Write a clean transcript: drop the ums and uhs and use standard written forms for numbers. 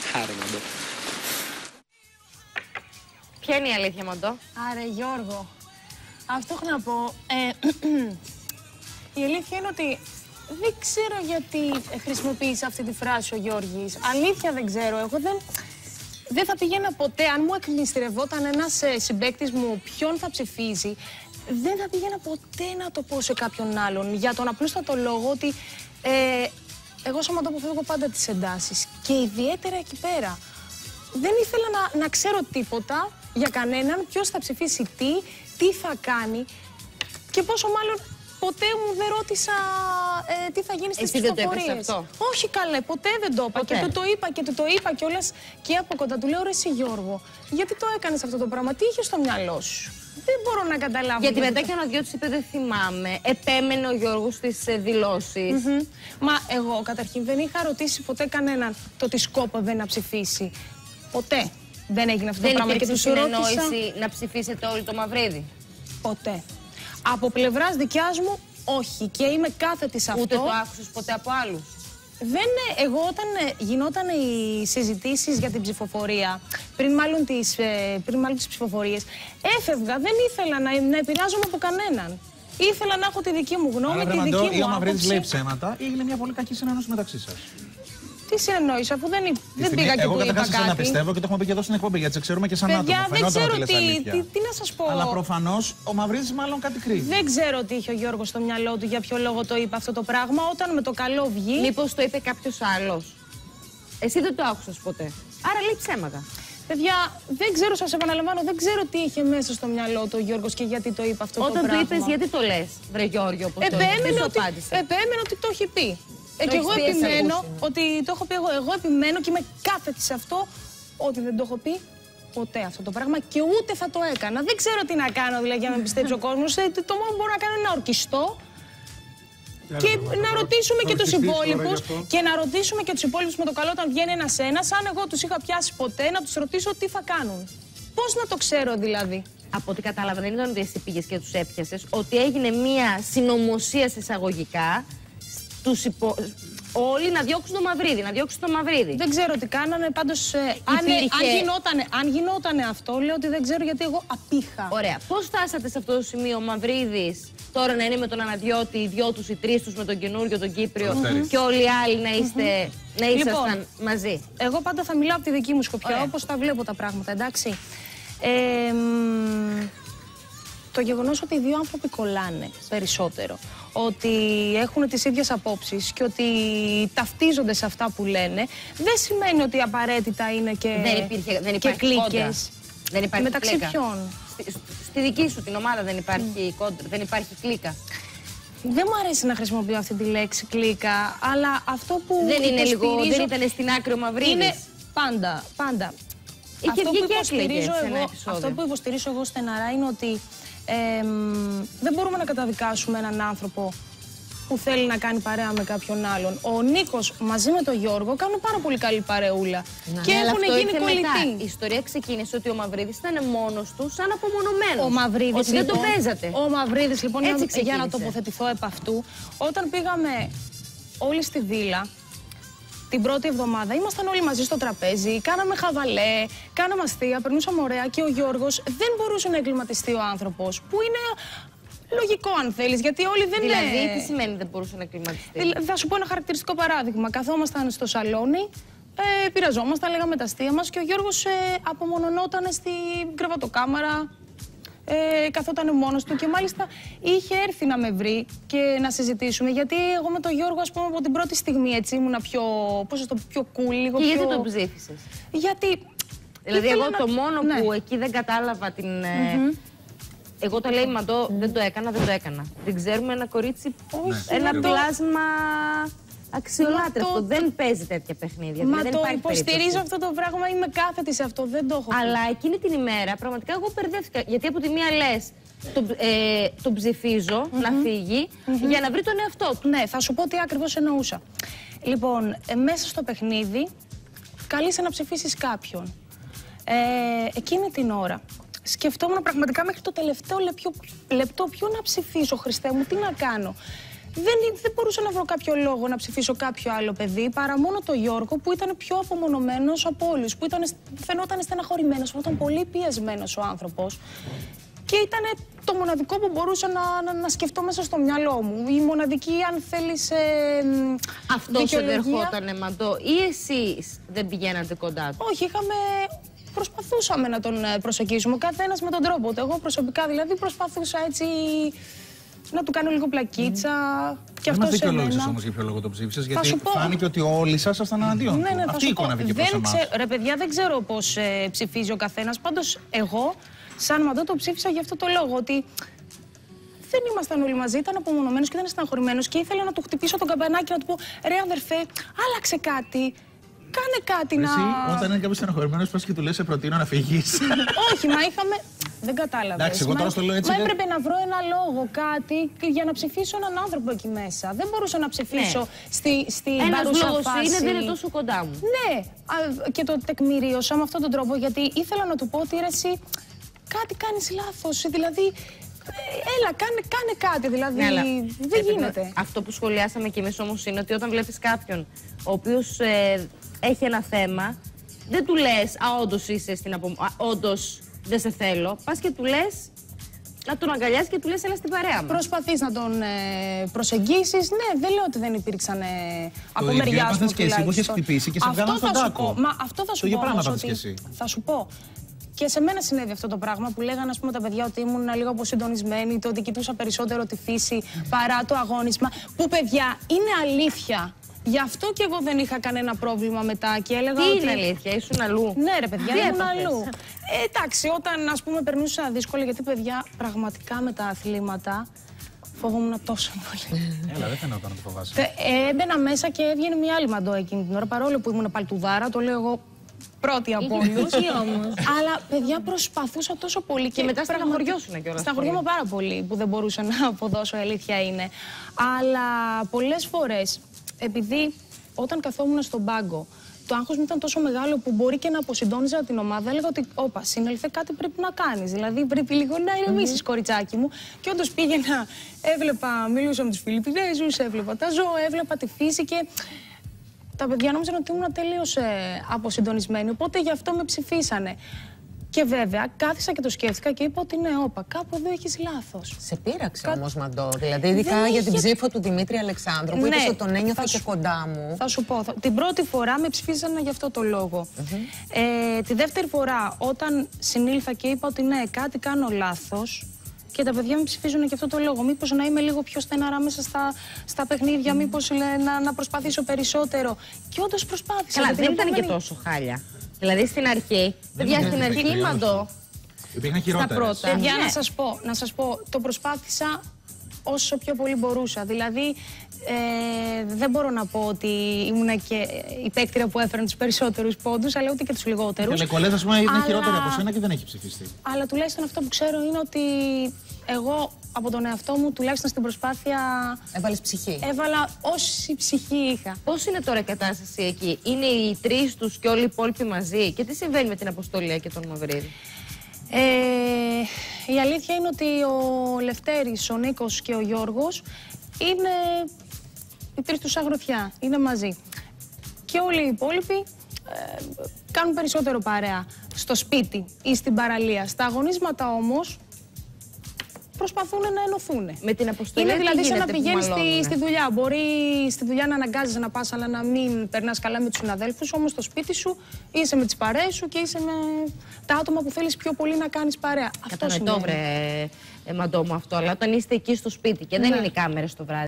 Άρε Μαντώ. Ποια είναι η αλήθεια, Μαντώ? Άρε Γιώργο, αυτό έχω να πω. Η αλήθεια είναι ότι δεν ξέρω γιατί χρησιμοποίησε αυτή τη φράση ο Γιώργης. Αλήθεια δεν ξέρω. Εγώ δεν θα πηγαίνα ποτέ. Αν μου εκμυστηρευόταν ένας συμπαίκτης μου ποιον θα ψηφίζει, δεν θα πηγαίνα ποτέ να το πω σε κάποιον άλλον. Για τον απλούστατο λόγο ότι εγώ σαν Μαντώ αποφεύγω πάντα τις εντάσεις. Και ιδιαίτερα εκεί πέρα. Δεν ήθελα να ξέρω τίποτα για κανέναν, ποιος θα ψηφίσει τι θα κάνει και πόσο μάλλον ποτέ μου δεν ρώτησα τι θα γίνει στις ψηφοφορίες. Δεν το έπαιξε αυτό? Όχι καλέ, ποτέ δεν το είπα. Και το είπα κιόλας και από κοντά. Του λέω ρε εσύ Γιώργο, γιατί το έκανες αυτό το πράγμα, τι είχε στο μυαλό σου? Δεν μπορώ να καταλάβω. Γιατί μετά και ο αναδιώτης είπε δεν θυμάμαι. Επέμενε ο Γιώργος στις δηλώσεις. Μα εγώ καταρχήν δεν είχα ρωτήσει ποτέ κανέναν το τι σκόπευε να ψηφίσει. Ποτέ δεν έγινε αυτό το πράγμα. Δεν υπήρξε συνεννόηση να ψηφίσετε όλοι το Μαυρίδη? Ποτέ. Από πλευράς δικιάς μου, όχι. Και είμαι κάθετη σε αυτό. Ούτε το άκουσες ποτέ από άλλους? Εγώ όταν γινόταν οι συζητήσεις για την ψηφοφορία, πριν μάλλον τις ψηφοφορίες, έφευγα. Δεν ήθελα να επηρεάζομαι από κανέναν. Ήθελα να έχω τη δική μου γνώμη, τη δική μου άποψη. Ή ο Μαυρίδης λέει ψέματα ή έγινε μια πολύ κακή συνεννόηση μεταξύ σας? Τι συνεννόηση, αφού δεν πήγα και εγώ του είπα καταρχάς κάτι. να πιστεύω και το έχουμε πει και εδώ στην εκπομπή, γιατί σε ξέρουμε και σαν άτομο. Παιδιά, δεν ξέρω τι να σας πω. Αλλά προφανώς ο Μαυρίδης μάλλον κάτι κρύβει. Δεν ξέρω τι είχε ο Γιώργος στο μυαλό του, για ποιο λόγο το είπε αυτό το πράγμα, όταν με το καλό βγει. Μήπως το είπε κάποιος άλλος? Εσύ δεν το άκουσες ποτέ. Άρα λέει ψέματα. Παιδιά, δεν ξέρω, σας επαναλαμβάνω, δεν ξέρω τι είχε μέσα στο μυαλό του ο Γιώργος και γιατί το είπε αυτό το πράγμα. Όταν του είπες γιατί το λες, βρε Γιώργιο, όπως το είπες? Επέμενε ότι το έχει πει. Και εγώ επιμένω ότι το έχω πει εγώ επιμένω και είμαι κάθετη σε αυτό ότι δεν το έχω πει ποτέ αυτό το πράγμα και ούτε θα το έκανα. Δεν ξέρω τι να κάνω δηλαδή για να με πιστέψει ο κόσμος. Το μόνο που μπορώ να κάνω είναι να ορκιστώ και να ρωτήσουμε και τους υπόλοιπους και να ρωτήσουμε και τους υπόλοιπους με το καλό όταν βγαίνει ένας-ένας, αν εγώ τους είχα πιάσει ποτέ, να τους ρωτήσω τι θα κάνουν. Πώς να το ξέρω δηλαδή? Από ό,τι κατάλαβα δεν ήταν ότι εσύ πήγες και τους έπιασες, ότι έγινε μία συνωμοσία σε εισαγωγικά όλοι να διώξουν το Μαυρίδη, Δεν ξέρω τι κάνανε, πάντως αν γινότανε αυτό, λέω ότι δεν ξέρω γιατί εγώ απήχα. Ωραία. Πώς φτάσατε σε αυτό το σημείο ο Μαυρίδης τώρα να είναι με τον Αναδιώτη, οι δυο τους, οι τρεις τους με τον καινούριο, τον Κύπριο και όλοι οι άλλοι να ήσασταν μαζί? Εγώ πάντα θα μιλάω από τη δική μου σκοπιά, όπως τα βλέπω τα πράγματα, εντάξει. Το γεγονός ότι οι δύο άνθρωποι κολλάνε περισσότερο, ότι έχουν τις ίδιες απόψεις και ότι ταυτίζονται σε αυτά που λένε, δεν σημαίνει ότι απαραίτητα είναι και κλίκες. Δεν υπάρχει μεταξύ κλίκα. ποιον? Στη δική σου την ομάδα δεν υπάρχει κόντρα, δεν υπάρχει κλίκα? Δεν μου αρέσει να χρησιμοποιώ αυτή τη λέξη κλίκα, αλλά αυτό που δεν ήταν στην άκρη ο Μαυρίδης? Είναι πάντα. Αυτό που υποστηρίζω εγώ στεναρά είναι ότι δεν μπορούμε να καταδικάσουμε έναν άνθρωπο που θέλει να κάνει παρέα με κάποιον άλλον. Ο Νίκος μαζί με τον Γιώργο κάνουν πάρα πολύ καλή παρεούλα. Και έχουν γίνει κολλητοί. Η ιστορία ξεκίνησε ότι ο Μαυρίδης ήταν μόνος του, σαν απομονωμένος. Ο Μαυρίδης, ότι δεν το παίζατε. Ο Μαυρίδης, λοιπόν, για να τοποθετηθώ επ' αυτού, όταν πήγαμε όλοι στη βίλα, την πρώτη εβδομάδα ήμασταν όλοι μαζί στο τραπέζι, κάναμε χαβαλέ, κάναμε αστεία, περνούσαμε ωραία και ο Γιώργος δεν μπορούσε να εγκληματιστεί ο άνθρωπος, που είναι λογικό αν θέλεις, γιατί όλοι δεν είναι... Δηλαδή, τι σημαίνει δεν μπορούσε να εγκληματιστεί? Θα σου πω ένα χαρακτηριστικό παράδειγμα. Καθόμασταν στο σαλόνι, πειραζόμασταν, λέγαμε τα αστεία μας και ο Γιώργος απομονωνόταν στην κρεβατοκάμαρα. Καθόταν μόνος του και μάλιστα είχε έρθει να με βρει και να συζητήσουμε, γιατί εγώ με τον Γιώργο, ας πούμε, από την πρώτη στιγμή έτσι ήμουνα πιο cool, λίγο πιο... Και γιατί τον ψήφισες? Γιατί... Δηλαδή εγώ το μόνο που εκεί δεν κατάλαβα την... Εγώ το λέει Μαντώ, δεν το έκανα. Δεν ξέρουμε ένα κορίτσι, ένα πλάσμα αξιολάτρευτο. Δεν παίζει τέτοια παιχνίδια. Μα το υποστηρίζω αυτό το πράγμα, είμαι κάθετη σε αυτό, δεν το έχω πει. Αλλά εκείνη την ημέρα πραγματικά εγώ μπερδεύτηκα. Γιατί από τη μία λες τον ψηφίζω να φύγει για να βρει τον εαυτό του. Ναι, θα σου πω τι ακριβώς εννοούσα. Λοιπόν, μέσα στο παιχνίδι καλείσαι να ψηφίσεις κάποιον. Εκείνη την ώρα σκεφτόμουν πραγματικά μέχρι το τελευταίο λεπτό ποιο να ψηφίσω, Χριστέ μου, τι να κάνω. δεν μπορούσα να βρω κάποιο λόγο να ψηφίσω κάποιο άλλο παιδί παρά μόνο το Γιώργο, που ήταν πιο απομονωμένος από όλους, που φαινόταν στεναχωρημένος, φαινόταν πολύ πιεσμένος ο άνθρωπος. Και ήταν το μοναδικό που μπορούσα να σκεφτώ μέσα στο μυαλό μου. Η μοναδική, αν θέλεις, αυτό σε δερχότανε, Μαντώ, ή εσείς δεν πηγαίνατε κοντά του? Όχι, προσπαθούσαμε να τον προσεγγίσουμε, ο καθένας με τον τρόπο του. Εγώ προσωπικά δηλαδή προσπαθούσα έτσι να του κάνω λίγο πλακίτσα. Και δεν μας δικαιολόγησες όμως για ποιο λόγο το ψήφισες, γιατί φάνηκε ότι όλοι σας ήσασταν εναντίον του. Αυτή η εικόνα βγήκε προς εμάς. Ρε παιδιά, δεν ξέρω πώς ψηφίζει ο καθένας. Πάντως εγώ, σαν Μαντώ, το ψήφισα για αυτό το λόγο, ότι δεν ήμασταν όλοι μαζί, ήταν απομονωμένος και ήταν στεναχωρημένος και ήθελα να του χτυπήσω τον καμπανάκι και να του πω: ρε αδερφέ, άλλαξε κάτι. Κάνε κάτι εσύ, όταν είναι κάποιος στεναχωρημένος, πας και του λες: σε προτείνω να φύγεις. Όχι, μα είχαμε. Δεν κατάλαβες. Εντάξει, εγώ τώρα στο λέω έτσι. Μα έπρεπε να βρω ένα λόγο, κάτι για να ψηφίσω έναν άνθρωπο εκεί μέσα. Δεν μπορούσα να ψηφίσω στην παρούσα φάση. Είναι, δεν είναι τόσο κοντά μου. Ναι, και το τεκμηρίωσα με αυτόν τον τρόπο, γιατί ήθελα να του πω ότι ρε, εσύ κάτι κάνεις λάθος. Δηλαδή, έλα, κάνε κάτι. Δηλαδή, δεν γίνεται. Αυτό που σχολιάσαμε κι εμείς όμως είναι ότι όταν βλέπεις κάποιον ο οποίος έχει ένα θέμα, δεν του λες όντως είσαι όντως δεν σε θέλω. Πας και του λες να τον αγκαλιάσεις και του λες έλα στην παρέα μας. Προσπαθείς να τον προσεγγίσεις. Ναι, δεν λέω ότι δεν υπήρξαν από μεριάς μου. Και εσύ που έχεις χτυπήσει και σε βγάλαν στον τάκο. Μα αυτό θα σου πω. Θα σου πω. Και σε μένα συνέβη αυτό το πράγμα που λέγανε, ας πούμε, τα παιδιά ότι ήμουν λίγο αποσυντονισμένη, το ότι κοιτούσα περισσότερο τη φύση παρά το αγώνισμα. Που, παιδιά, είναι αλήθεια. Γι' αυτό και εγώ δεν είχα κανένα πρόβλημα μετά και έλεγα. Τι είναι αλήθεια, ήσουν αλλού? Ναι, ρε παιδιά, ήμουν αλλού. Εντάξει, όταν, ας πούμε, περνούσα δύσκολα, γιατί, παιδιά, πραγματικά με τα αθλήματα φοβόμουν τόσο πολύ. Έλα, δεν φαινόταν να το φοβάσαι. Έμπαινα μέσα και έβγαινε μια άλλη Μαντώ εκείνη την ώρα, παρόλο που ήμουν παλτουδάρα, το λέω εγώ πρώτη από όλους. Αλλά, παιδιά, προσπαθούσα τόσο πολύ. Και μετά στεναχωριώσουν κιόλας. Στεναχωριόμαι πάρα πολύ που δεν μπορούσα να αποδώσω, η αλήθεια είναι. Αλλά πολλές φορές, επειδή όταν καθόμουν στον πάγκο, το άγχος μου ήταν τόσο μεγάλο που μπορεί και να αποσυντόνιζα την ομάδα, έλεγα ότι όπα, συνέλθε, κάτι πρέπει να κάνεις. Δηλαδή πρέπει λίγο να ηρεμήσεις, κοριτσάκι μου. Και όντως πήγαινα, μιλούσα με τους Φιλιππινέζους, έβλεπα τα ζώα, έβλεπα τη φύση και τα παιδιά νόμιζαν ότι ήμουν τελείως αποσυντονισμένη. Οπότε γι' αυτό με ψηφίσανε. Και βέβαια, κάθισα και το σκέφτηκα και είπα ότι ναι, όπα, κάπου εδώ έχεις λάθος. Σε πήραξε όμως, Μαντώ. Δηλαδή, ειδικά για την ψήφο του Δημήτρη Αλεξάνδρου, που είπες ότι τον ένιωθα και κοντά μου. Θα σου πω. Την πρώτη φορά με ψηφίσανε γι' αυτό το λόγο. Τη δεύτερη φορά, όταν συνήλθα και είπα ότι ναι, κάτι κάνω λάθος, και τα παιδιά με ψηφίζουν γι' αυτό το λόγο. Μήπως να είμαι λίγο πιο στεναρά μέσα στα παιχνίδια, μήπως να προσπαθήσω περισσότερο. Και όντως προσπάθησα. Καλά, δεν ήταν και τόσο χάλια. Δηλαδή στην αρχή, παιδιά, στην αρχή Μαντώ. Υπήρχαν χειρότερες. Παιδιά, να σας πω, το προσπάθησα όσο πιο πολύ μπορούσα. Δηλαδή, δεν μπορώ να πω ότι ήμουν και η παίκτρια που έφεραν τους περισσότερους πόντους, αλλά ούτε και τους λιγότερους. Η Νικολέτα, ας πούμε, είναι χειρότερη από σένα και δεν έχει ψηφιστεί. Αλλά τουλάχιστον αυτό που ξέρω είναι ότι εγώ από τον εαυτό μου, τουλάχιστον στην προσπάθεια. Έβαλες ψυχή. Έβαλα όση ψυχή είχα. Πώς είναι τώρα η κατάσταση εκεί? Είναι οι τρεις τους και όλοι οι υπόλοιποι μαζί? Και τι συμβαίνει με την Αποστολία και τον Μαυρίδη? Η αλήθεια είναι ότι ο Λευτέρης, ο Νίκος και ο Γιώργος είναι οι τρεις τους αγροθιά, είναι μαζί. Και όλοι οι υπόλοιποι κάνουν περισσότερο παρέα στο σπίτι ή στην παραλία. Στα αγωνίσματα όμως προσπαθούν να ενωθούν. Με την Αποστολία είναι δηλαδή σαν να πηγαίνεις στη δουλειά. Μπορεί στη δουλειά να αναγκάζεσαι να πας, αλλά να μην περνάς καλά με τους συναδέλφους. Όμως στο σπίτι σου είσαι με τις παρέες σου και είσαι με τα άτομα που θέλεις πιο πολύ να κάνεις παρέα. Κατανοητό, βρε Μαντώ μου αυτό. Αλλά όταν είστε εκεί στο σπίτι και δεν είναι οι κάμερες το βράδυ.